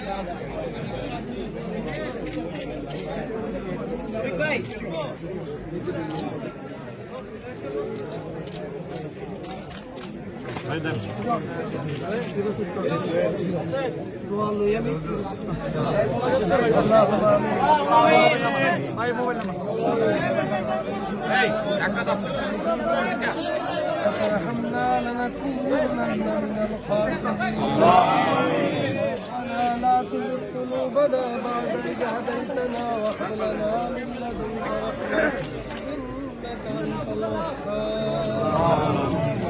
فترحمنا لنكونن من الخاسرين. لا تزغ قلوبنا بعد إذ هديتنا وهب لنا من لدنك رحمة إنك أنت الوهاب.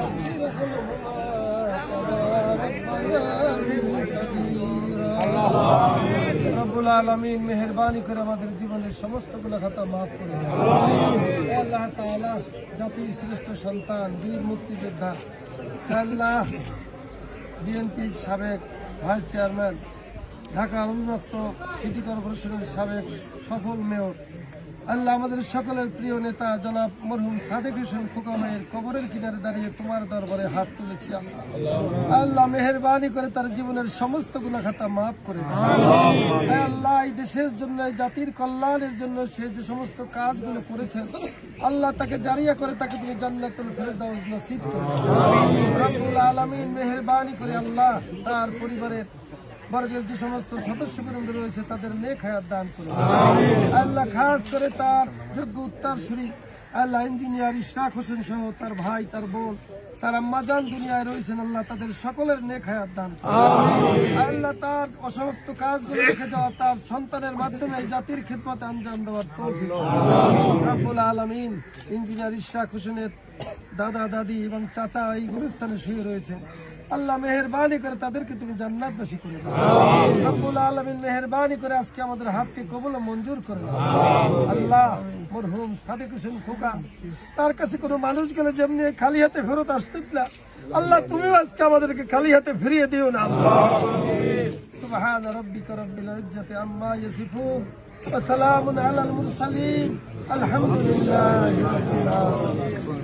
রব্বুল আলামিন মেহেরবানি করে আমাদের জীবনের সমস্ত গুনাহ খাতা মাফ করে দিন। আল্লাহ তাআলা জাতির শ্রেষ্ঠ সন্তান বীর মুক্তিযোদ্ধা আল্লাহ বিএনপির সাবেক ভাইস চেয়ারম্যান, ঢাকা উন্মুক্ত সিটি কর্পোরেশনের সাবেক সফল মেয়র, আল্লাহ আমাদের সকলের প্রিয় নেতা জনাব মরহুম সাদেক হোসেন খোকা মায়ের কবরের কিনারে দাঁড়িয়ে তোমার দরবারে হাত তুলেছি। আল্লাহ মেহেরবানি করে তার জীবনের সমস্ত গুনাহ খাতা মাফ করে দিন। আল্লাহ এই দেশের জন্য, জাতির কল্যাণের জন্য সে যে সমস্ত কাজগুলো করেছেন, আল্লাহ তাকে জারিয়া করে তাকে তুমি জান্নাতুল ফেরদাউস নসিব করো। রব্বুল আলামিন মেহেরবানি করে আল্লাহ তার পরিবারের বর্গের যে সমস্ত সদস্যবৃন্দ রয়েছে তাদের নেক হায়াত দান করুন। আল্লাহ খাস করে তার যোগ্য উত্তরসূরি আল্লাহ ইঞ্জিনিয়ার ইশরাক হোসেন সহ তার ভাই, তার বোন, তার আম্মাজান দুনিয়ায় রয়েছেন, আল্লাহ তাদের সকলের নেক হায়াত দান করুন। আল্লাহ তার অসমাপ্ত কাজগুলো রেখে যাওয়া তার সন্তানের মাধ্যমে জাতির খিদমতে আঞ্জাম দেওয়ার তৌফিক রব্বুল আলামিন। ইঞ্জিনিয়ার ইশরাক হোসেনের দাদা, দাদি এবং চাচা এই গুরুস্থানে শুয়ে রয়েছেন, আল্লাহ মেহেরবানি করে তাদেরকে তুমি জান্নাতবাসী করে দাও। রব্বুল আলামিন মেহেরবানি করে আজকে আমাদের হাতকে কবুল ও মঞ্জুর করে দাও। আল্লাহ মরহুম সাদেক হোসেন খোকা, তার কাছে কোনো মানুষ গেলে যেমনি খালি হাতে ফেরত আসতেন না, আল্লাহ তুমিও আজকে আমাদেরকে খালি হাতে ফিরিয়ে দিও না। সুবহান রাব্বিকা রব্বিল ইজ্জাতি আম্মা ইয়াসিফুন ওয়া সালামুন আলাল মুরসালিন আলহামদুলিল্লাহি রাব্বিল আলামিন।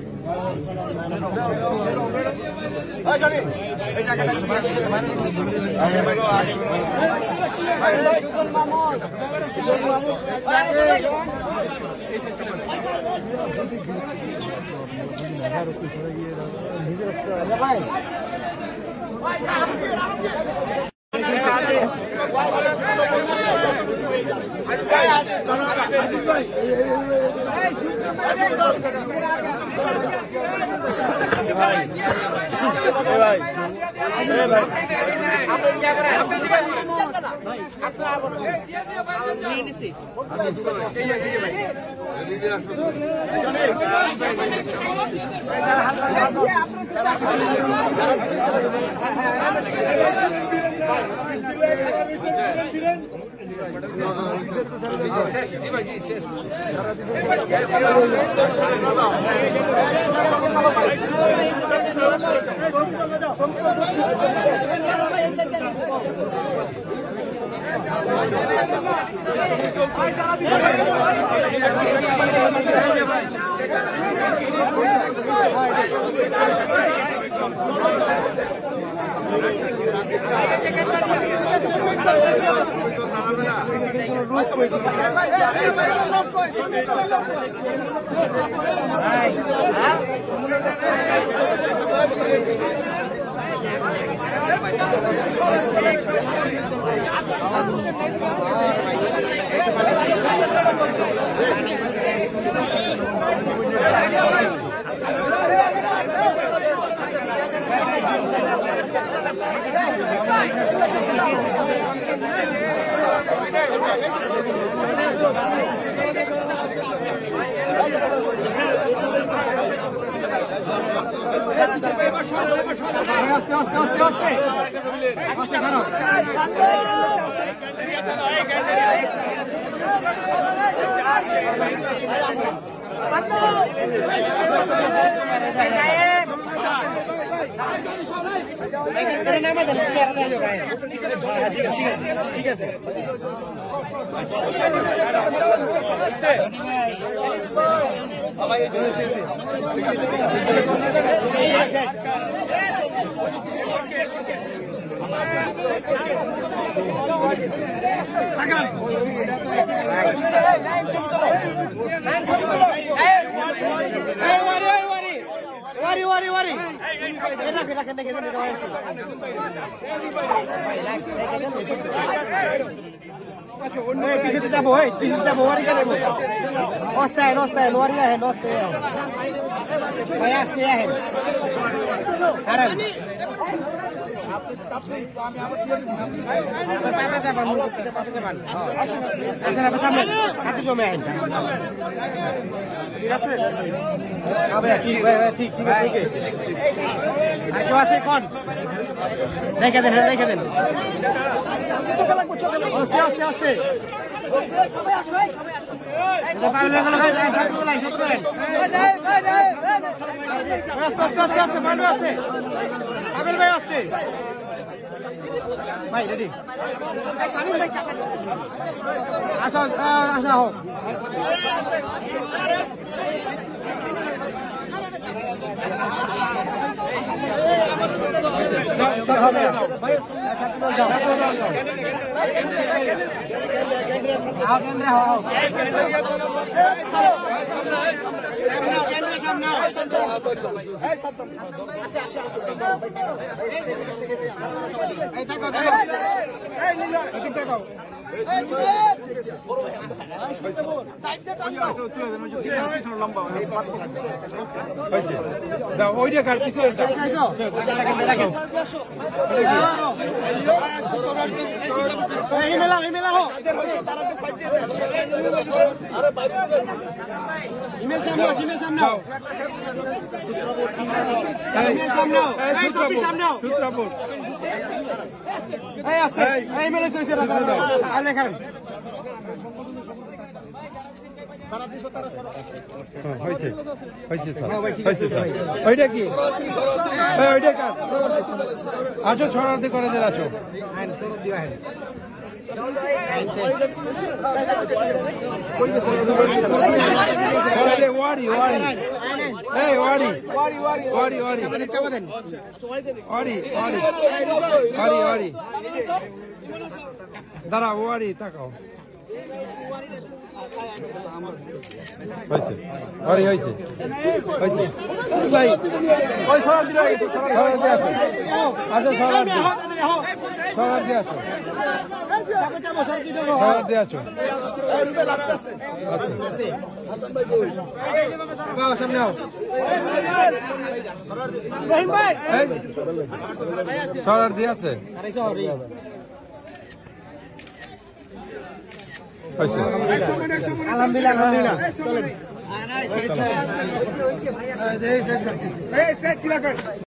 ঠিক আছে সবাই পিছনে যাবো পিছনে যাবো ওয়ারি কেন অস্তায় নস্তায় ওয়ারি আহেন অস্তায় ভাই আসতে আহেন কারণ পাতা যাবান পাতা যাবান আসলে সামনে হাতে জমে আহেন ঠিক আছে হবে ঠিক ভাই ঠিক ঠিক আছে ঠিক আছে আর কেউ আছে কোন রেখে দেন আস্তে আস্তে আস্তে ভাই রেডি আসো আসা হোক ওইটা কার কিছু ওইটা কি ওইটা কার আছো ছড়াতে করে দিল আছো ওয়ারি ওয়ারি এই ওয়ারি ওয়ারি ওয়ারি ওয়ারি ওয়ারি ওয়ারি ওয়ারি দাঁড়া ওয়ারি তাকাও হয়েছে ওয়ারি হয়েছে হয়েছে ভাই ওই সরাব দিলে সরাব দিয়ে আসো আসো সরাব দিয়ে আসো সরাব দিয়ে আসো সামনে আও সরাব দিয়ে আছে আলহামদুলিল্লাহ আলহামদুলিল্লাহ